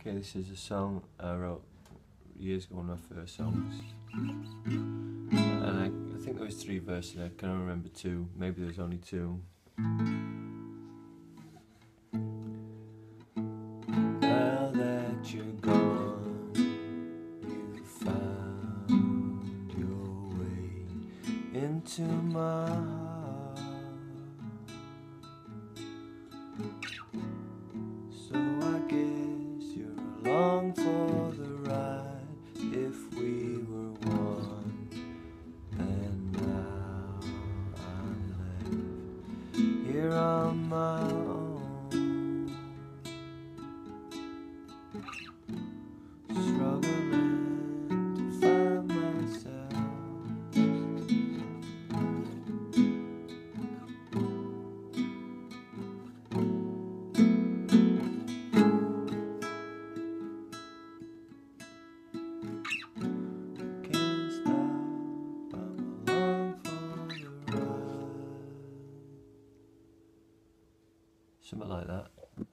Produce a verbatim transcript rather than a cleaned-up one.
Okay, this is a song I wrote years ago, one of my first songs. And I, I think there was three verses, I can't remember two, maybe there's only two. Now that you're gone, you found your way into my heart. So I guess you're along for the ride if we were one. And now I'm left here on my own, struggling to find myself. Can't stop, I'm along for the ride. Something like that.